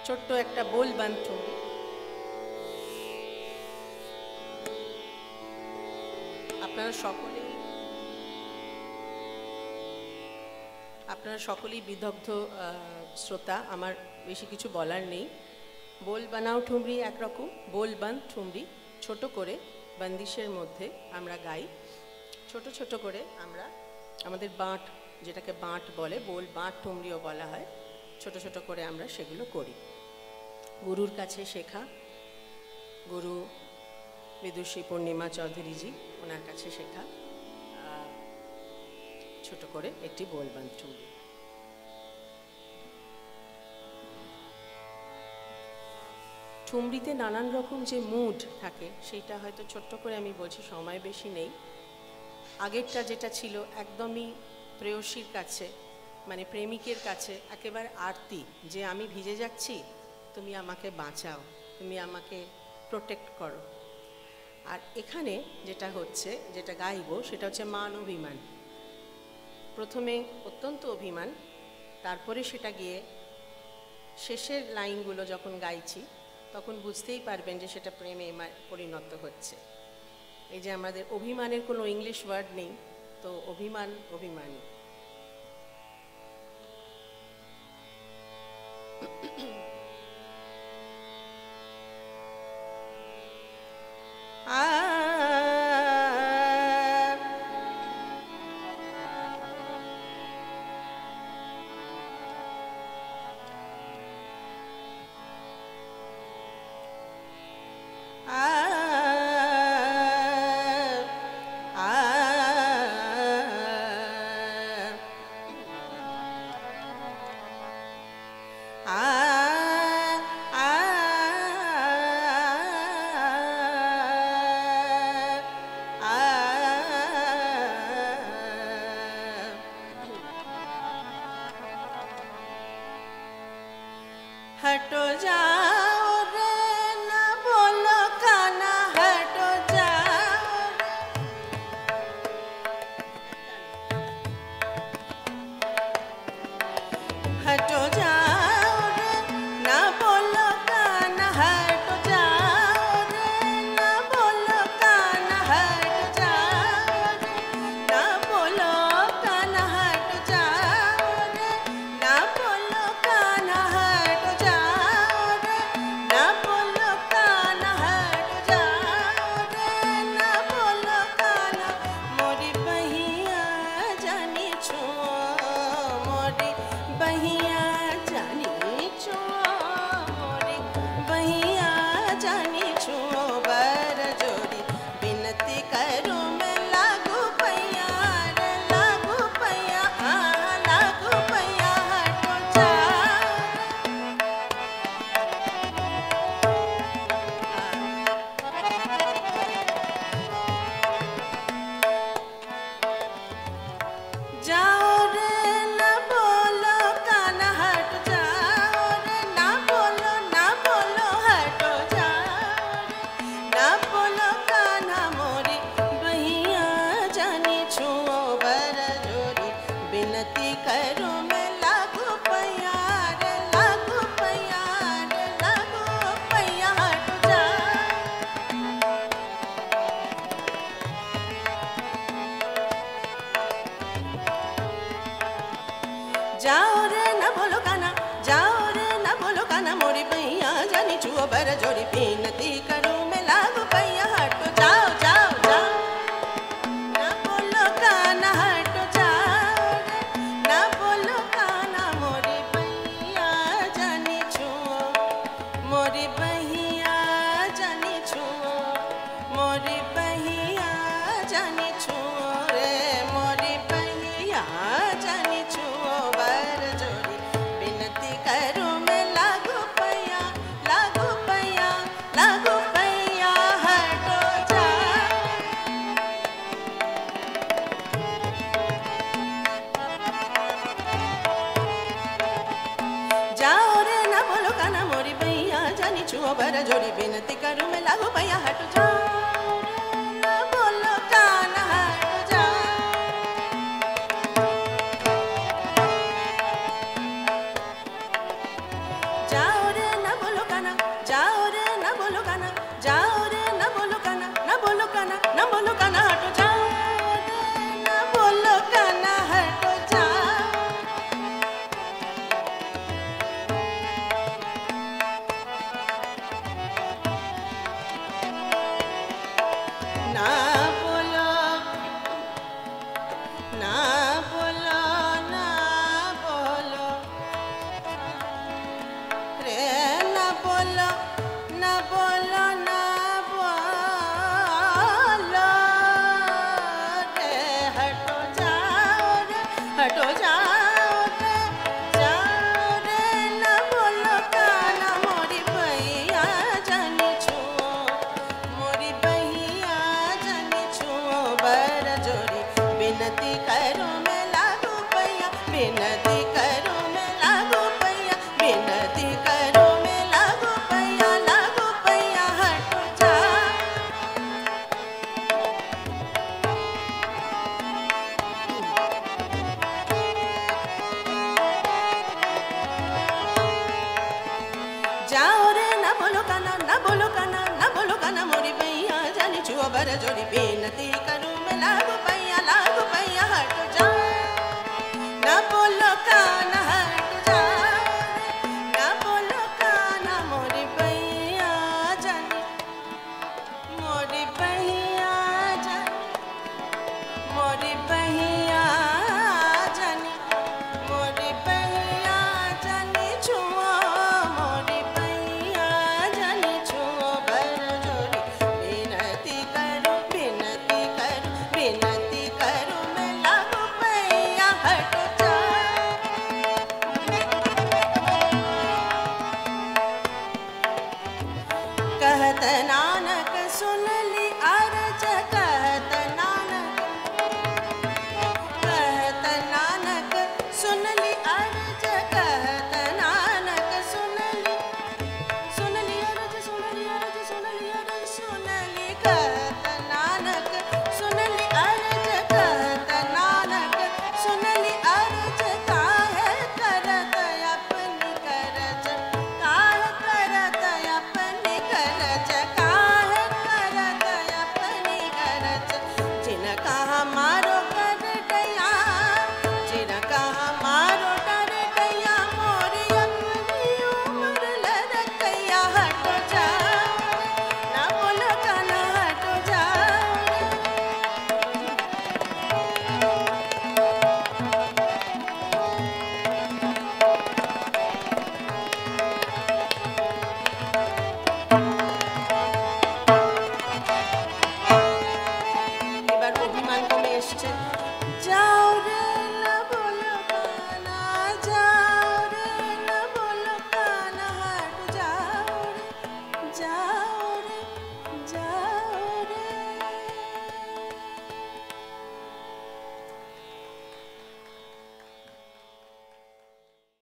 ছোট্ট একটা বোল বান ঠুমরি। আপনারা সকলেই বিদগ্ধ শ্রোতা, আমার বেশি কিছু বলার নেই। বোল বানাও ঠুমরি একরকম, বোল বান ঠুমরি ছোট করে বন্দিশের মধ্যে আমরা গাই। ছোট ছোট করে আমরা আমাদের বাঁট, যেটাকে বাঁট বলে, বোল বাঁট ঠুমরিও বলা হয়, ছোট ছোট করে আমরা সেগুলো করি। গুরুর কাছে শেখা, গুরু বিদুষী পূর্ণিমা চৌধুরীজি, ওনার কাছে শেখা ছোট করে একটি বোল বান ঠুমরি। ঠুমরিতে নানান রকম যে মুড থাকে সেটা হয়তো ছোট্ট করে আমি বলছি, সময় বেশি নেই। আগেরটা যেটা ছিল একদমই প্রেয়সীর কাছে, মানে প্রেমিকের কাছে একেবারে আরতি, যে আমি ভিজে যাচ্ছি, তুমি আমাকে বাঁচাও, তুমি আমাকে প্রোটেক্ট করো। আর এখানে যেটা হচ্ছে, যেটা গাইব, সেটা হচ্ছে মান অভিমান। প্রথমে অত্যন্ত অভিমান, তারপরে সেটা গিয়ে শেষের লাইনগুলো যখন গাইছি তখন বুঝতেই পারবেন যে সেটা প্রেমে পরিণত হচ্ছে। এই যে আমাদের অভিমানের কোনো ইংলিশ ওয়ার্ড নেই, তো অভিমান অভিমানী। हटो जाओ रे ना बोलो काना, हटो जाओ, हटो जाओ रे ना बोलो काना, हटो जाओ रे ना बोलो काना, हट जाओ रे ना बोलो काना, हट जाओ रे ना बोलो काना, हट जाओ रे ना बोलो काना, हट जाओ रे ना बोलो काना। मोरी बहिया जानी छो, मोरी बहिया जानी छो, मोरी बहिया जानी छो, बर जोड़ी बिनती करूं मैं, लागू पैया रे लागू पैया, लागू पैया, हटो जाओ जाओ रे ना बोलो काना, हट जाओ रे ना बोलो हटो जाओ रे ना बोलो काना। मोरी बहिया जानी छुओ बर जोरी बिनती करूं मैं, लागू पैया रे लागू पैया रे लागू पैया, हट जाओ जाओ रे ना बोलो काना, जाओ रे ना बोलो काना। मोरी बहिया जानी छुओ बर जोड़ी बिनती करूं मैं, लागू पैया, हटो जाओ जाओ जाओ ना बोलो काना, हटो जाओ रे ना बोलो काना। मोरी बहिया जानी छुओ, मोरी बहिया जानी छुओ, मोरी बहिया जानी छुओ रे, मोरी बहिया जानी छुओ बर जोड़ी बिनती करूं मैं, लागू पैया लागू पैया लागू पैया, हटो जाओ जाओ रे ना बोलो काना। मोरी बहिया जानी छुओ बर जोड़ी बिनती करूं मैं, लागू पैया, हटो जाओ रे ना बोलो काना, हटो जाओ जाओ रे बर जोड़ी बेनती